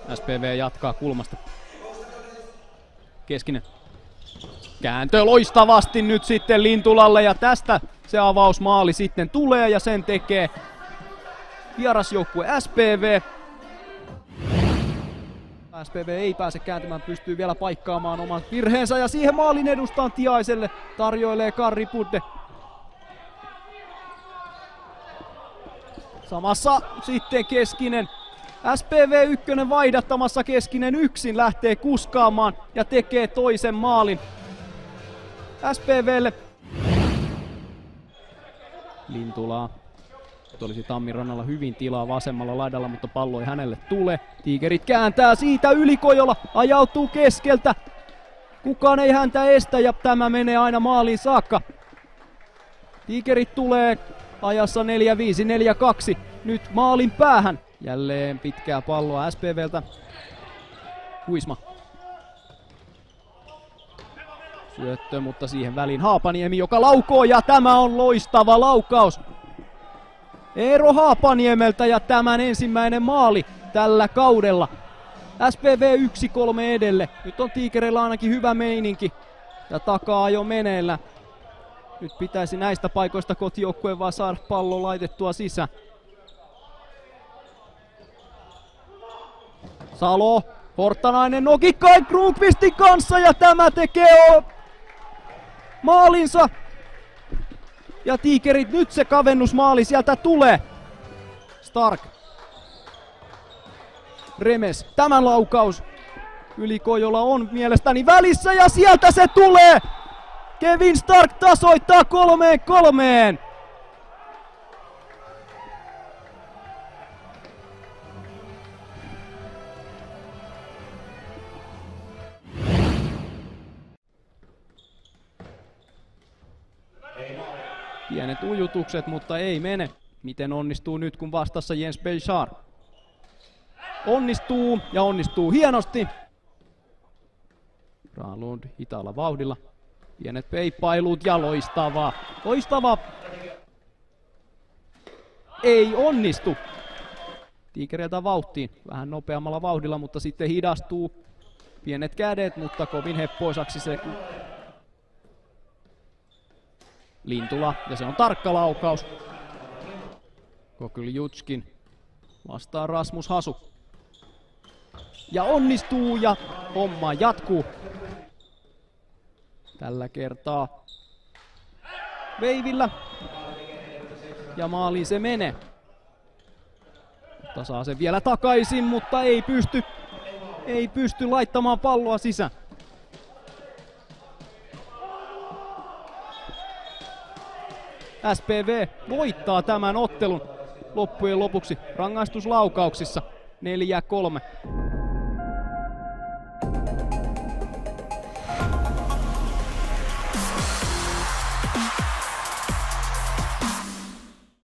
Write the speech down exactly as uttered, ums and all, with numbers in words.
S P V jatkaa kulmasta. Keskinen. Kääntö loistavasti nyt sitten Lintulalle ja tästä se avausmaali sitten tulee ja sen tekee vierasjoukkue S P V. S P V ei pääse kääntymään, pystyy vielä paikkaamaan oman virheensä ja siihen maalin edustaan Tiaiselle tarjoilee Karri Pudde. Samassa sitten Keskinen. S P V yksi vaihdattamassa, Keskinen yksin lähtee kuskaamaan ja tekee toisen maalin S P V:lle. Lintulaa. Nyt olisi Tammirannalla hyvin tilaa vasemmalla laidalla, mutta pallo ei hänelle tule. Tigerit kääntää siitä yli, Kojola ajautuu keskeltä. Kukaan ei häntä estä ja tämä menee aina maaliin saakka. Tigerit tulee ajassa neljä viisi neljä kaksi. Nyt maalin päähän. Jälleen pitkää palloa S P V:ltä. Huisma. Syöttö, mutta siihen väliin Haapaniemi, joka laukoo ja tämä on loistava laukaus. Eero Haapaniemeltä ja tämän ensimmäinen maali tällä kaudella. S P V yksi kolme edelle. Nyt on Tigereillä ainakin hyvä meininki ja takaa jo meneillä. Nyt pitäisi näistä paikoista kotijoukkueen vaan saada pallo laitettua sisään. Salo, Porttanainen nokikkain Kruunqvistin kanssa ja tämä tekee maalinsa. Ja Tigerit, nyt se kavennusmaali sieltä tulee. Stark. Remes, tämä laukaus yli Kojola on mielestäni välissä ja sieltä se tulee. Kevin Stark tasoittaa kolmeen kolmeen. Pienet ujutukset, mutta ei mene. Miten onnistuu nyt, kun vastassa Jens Belchar? Onnistuu ja onnistuu hienosti. Granlund hitaalla vauhdilla. Pienet peippailut ja loistavaa. Loistavaa. Ei onnistu. Tigeriltä vauhtiin. Vähän nopeammalla vauhdilla, mutta sitten hidastuu. Pienet kädet, mutta kovin heppoisaksi se. Lintula, ja se on tarkka laukaus. Kokyl-Jutskin vastaa Rasmus Hasu. Ja onnistuu ja homma jatkuu. Tällä kertaa veivillä. Ja maaliin se menee. Mutta saa sen vielä takaisin, mutta ei pysty, ei pysty laittamaan palloa sisään. S P V voittaa tämän ottelun loppujen lopuksi rangaistuslaukauksissa neljä kolme.